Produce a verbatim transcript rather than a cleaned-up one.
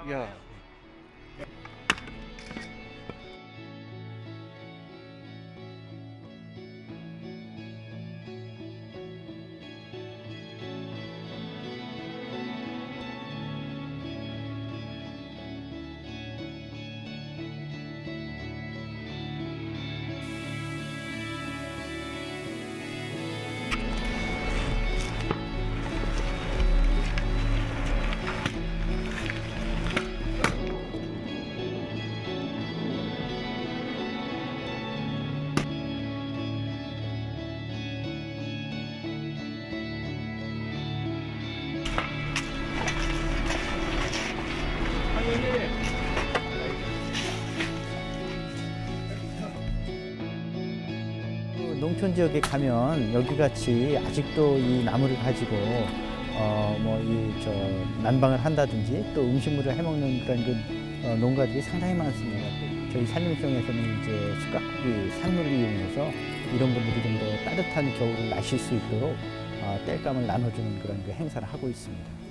야. 농촌 지역에 가면 여기같이 아직도 이 나무를 가지고 어 뭐 이 저 난방을 한다든지 또 음식물을 해먹는 그런 그 어 농가들이 상당히 많습니다. 저희 산림청에서는 이제 숯가꾸기 산물을 이용해서 이런 분들이 좀 더 따뜻한 겨울을 나실 수 있도록 어 땔감을 나눠주는 그런 그 행사를 하고 있습니다.